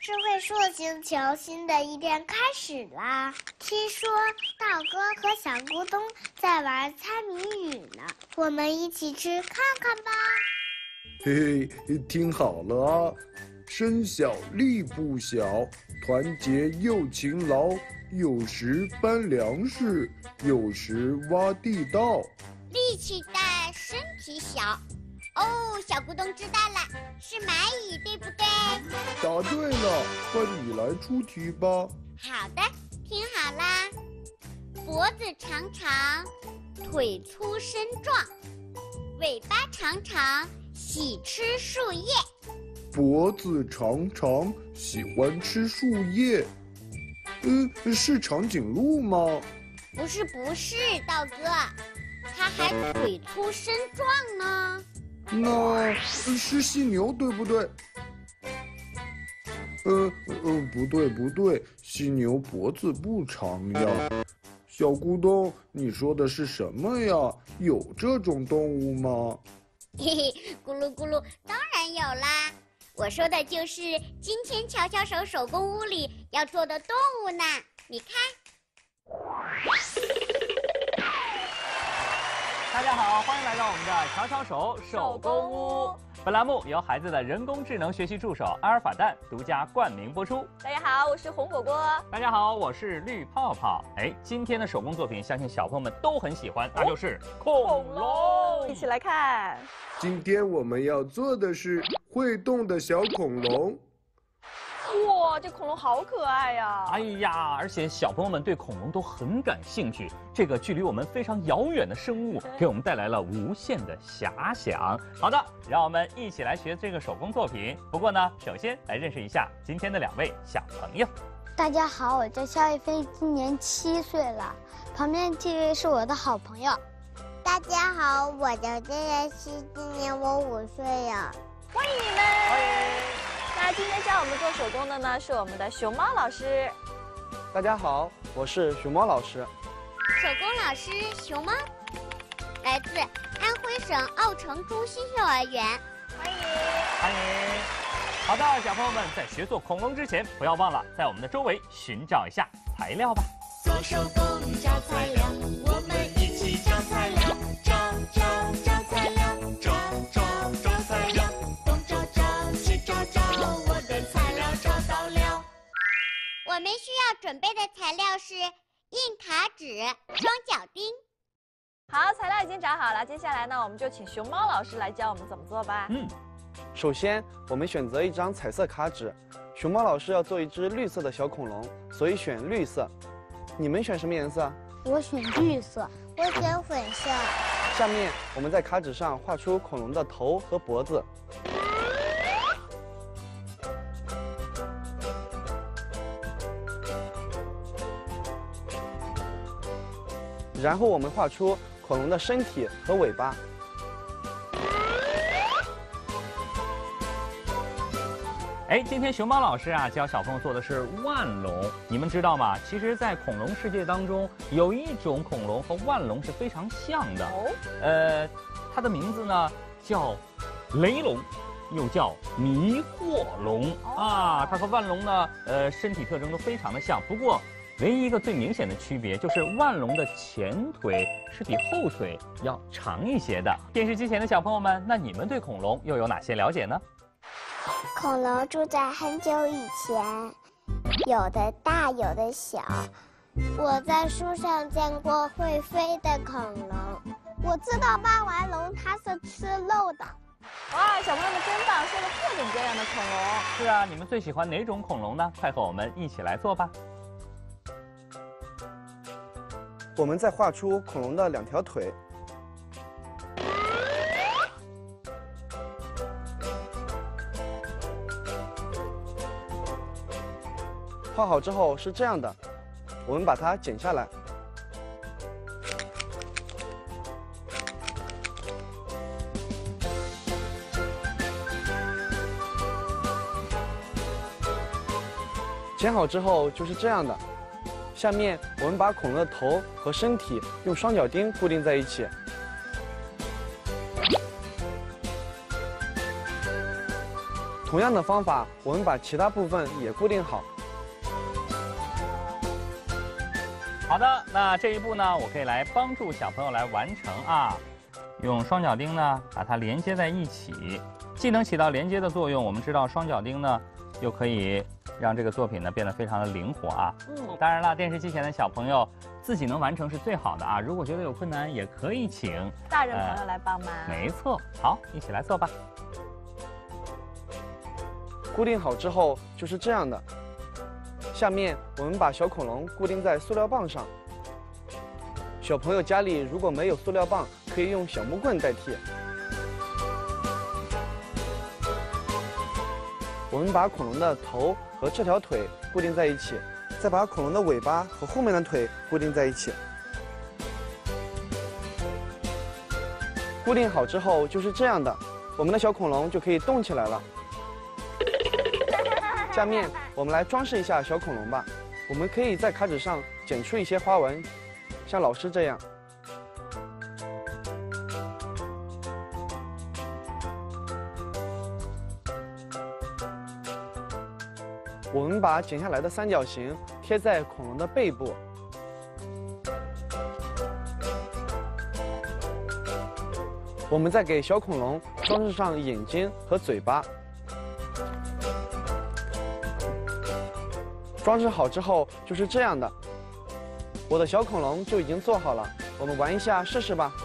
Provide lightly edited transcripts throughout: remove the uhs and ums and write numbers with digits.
智慧树星球新的一天开始啦！听说道哥和小咕咚在玩猜谜语呢，我们一起去看看吧。 嘿嘿，听好了啊！身小力不小，团结又勤劳，有时搬粮食，有时挖地道。 力气大，身体小。哦，小咕咚知道了，是蚂蚁，对不对？ 答对了，换你来出题吧。 好的，听好啦。脖子长长，腿粗身壮，尾巴长长，喜吃树叶。 脖子长长，喜欢吃树叶。是长颈鹿吗？ 不是，道哥，它还腿粗身壮呢。 那是犀牛，对不对？不对，犀牛脖子不长呀。小咕咚，你说的是什么呀？有这种动物吗？ 嘿嘿，咕噜咕噜，当然有啦。我说的就是今天巧巧手手工屋里要做的动物呢。你看。 大家好，欢迎来到我们的巧巧手手工屋。本栏目由孩子的人工智能学习助手阿尔法蛋独家冠名播出。 大家好，我是红果果。 大家好，我是绿泡泡。今天的手工作品，相信小朋友们都很喜欢，那就是恐龙。 一起来看。 今天我们要做的是会动的小恐龙。 哇，这恐龙好可爱呀！ 哎呀，而且小朋友们对恐龙都很感兴趣。这个距离我们非常遥远的生物，给我们带来了无限的遐想。好的，让我们一起来学这个手工作品。不过呢，首先来认识一下今天的2位小朋友。 大家好，我叫肖一飞，今年7岁了。旁边这位是我的好朋友。 大家好，我叫郑妍希，今年我5岁了。 欢迎你们！ 欢迎。 那今天教我们做手工的呢，是我们的熊猫老师。 大家好，我是熊猫老师。 手工老师熊猫，来自安徽省奥城中心幼儿园。 欢迎， 欢迎。好的，小朋友们在学做恐龙之前，不要忘了在我们的周围寻找一下材料吧。 做手工找材料，我们一起找材料，找材料，找材料，东找西找，我的材料找到了。 我们需要准备的材料是印卡纸、双脚钉。 好，材料已经找好了，接下来呢，我们就请熊猫老师来教我们怎么做吧。 首先我们选择一张彩色卡纸，熊猫老师要做一只绿色的小恐龙，所以选绿色。你们选什么颜色？ 我选绿色。 我选粉色。 下面我们在卡纸上画出恐龙的头和脖子。然后我们画出恐龙的身体和尾巴。 今天熊猫老师啊教小朋友做的是腕龙，你们知道吗？其实，在恐龙世界当中，有一种恐龙和腕龙是非常像的。它的名字呢叫雷龙，又叫迷惑龙啊。它和腕龙呢，身体特征都非常的像，不过唯一一个最明显的区别就是腕龙的前腿是比后腿要长一些的。电视机前的小朋友们，那你们对恐龙又有哪些了解呢？ 恐龙住在很久以前，有的大，有的小。我在书上见过会飞的恐龙。我知道霸王龙它是吃肉的。 哇，小朋友们真棒，说了各种各样的恐龙。 是啊，你们最喜欢哪种恐龙呢？快和我们一起来做吧。 我们再画出恐龙的2条腿。画好之后是这样的，我们把它剪下来。剪好之后就是这样的。下面我们把恐龙的头和身体用双脚钉固定在一起。 同样的方法，我们把其他部分也固定好。 好的，那这一步呢，我可以来帮助小朋友来完成啊。用双脚钉呢，把它连接在一起，既能起到连接的作用，我们知道双脚钉呢，又可以让这个作品呢变得非常的灵活啊。当然了，电视机前的小朋友自己能完成是最好的啊。如果觉得有困难，也可以请大人朋友来帮忙。 没错，好，一起来做吧。 固定好之后就是这样的。下面我们把小恐龙固定在塑料棒上。小朋友家里如果没有塑料棒，可以用小木棍代替。我们把恐龙的头和这条腿固定在一起，再把恐龙的尾巴和后面的腿固定在一起。固定好之后就是这样的，我们的小恐龙就可以动起来了。下面我们来装饰一下小恐龙吧。我们可以在卡纸上剪出一些花纹，像老师这样。我们把剪下来的三角形贴在恐龙的背部。我们再给小恐龙装饰上眼睛和嘴巴。装饰好之后就是这样的，我的小恐龙就已经做好了，我们玩一下试试吧。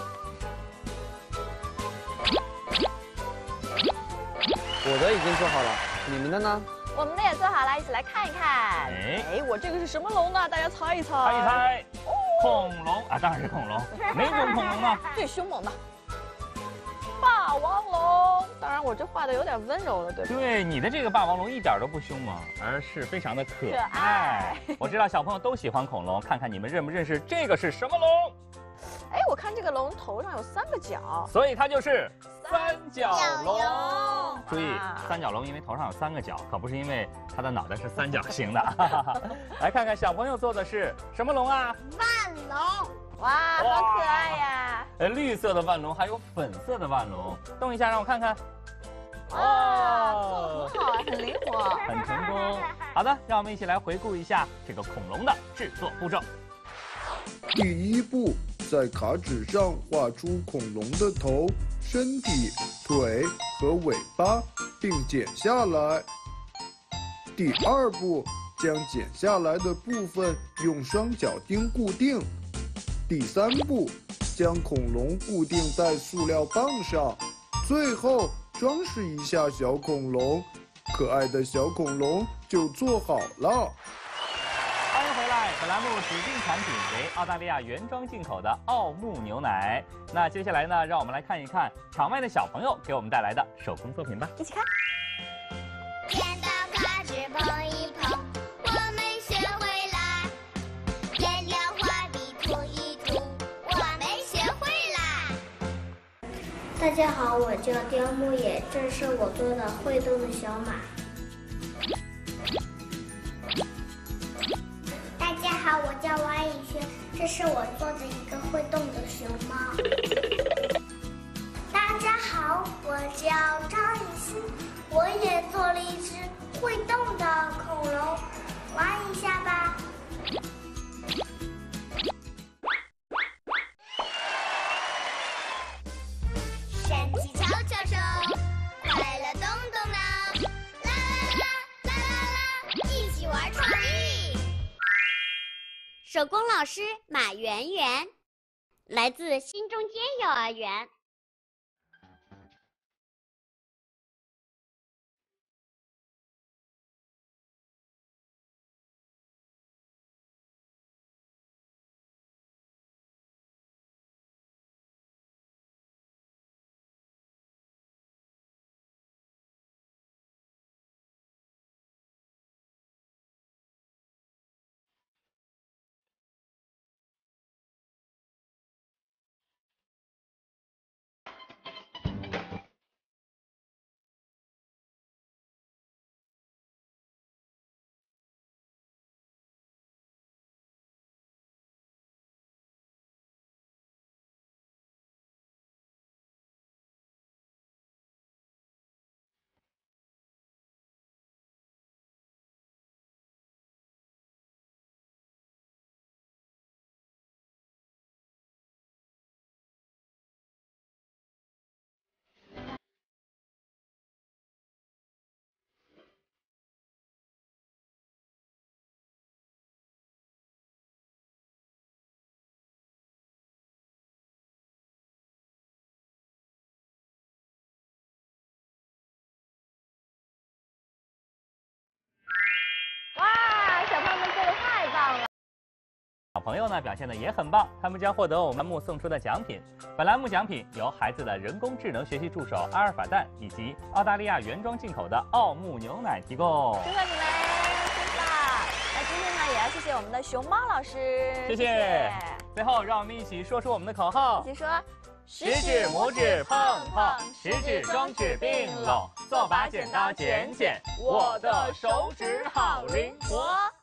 我的已经做好了，你们的呢？ 我们的也做好了，一起来看一看。哎，我这个是什么龙呢？大家猜一猜。 猜一猜，恐龙啊，当然是恐龙。哪种恐龙呢？ 最凶猛的霸王龙。当然，我这画的有点温柔了，对吧？ 对，你的这个霸王龙一点都不凶猛，而是非常的可爱。我知道小朋友都喜欢恐龙，看看你们认不认识这个是什么龙？ 哎，我看这个龙头上有3个角， 所以它就是三角龙。注意， 哇三角龙因为头上有3个角，可不是因为它的脑袋是三角形的。来看看小朋友做的是什么龙啊？ 万龙， 哇，好可爱呀！ 绿色的万龙，还有粉色的万龙。动一下，让我看看。 哇，做得很好，很灵活。 很成功。好的，让我们一起来回顾一下这个恐龙的制作步骤。 第一步，在卡纸上画出恐龙的头、身体、腿和尾巴，并剪下来。第二步，将剪下来的部分用双脚钉固定。第三步，将恐龙固定在塑料棒上。最后，装饰一下小恐龙，可爱的小恐龙就做好了。 欢迎回来，本栏目指定产品为澳大利亚原装进口的奥牧牛奶。那接下来呢，让我们来看一看场外的小朋友给我们带来的手工作品吧。 一起看。 剪刀卡纸碰一碰，我们学会啦。颜料画笔涂一涂，我们学会啦。大家好，我叫刁牧野，这是我做的会动的小马。大家好，我叫王以轩，这是我做的一个会动的熊猫。大家好，我叫张艺兴，我也做了一只会动的恐龙，玩一下吧。神奇敲敲手，快乐动动脑，啦啦啦啦啦啦，一起玩创意。手工老师马圆圆，来自新中间幼儿园。 朋友呢表现的也很棒，他们将获得我们栏目送出的奖品。本栏目奖品由孩子的人工智能学习助手阿尔法蛋以及澳大利亚原装进口的奥牧牛奶提供。 祝贺你们，辛苦啦！那今天呢，也要谢谢我们的熊猫老师， 谢谢。最后，让我们一起说出我们的口号， 一起说。 食指、拇指碰碰，食指、中指并拢，做把剪刀剪剪，我的手指好灵活。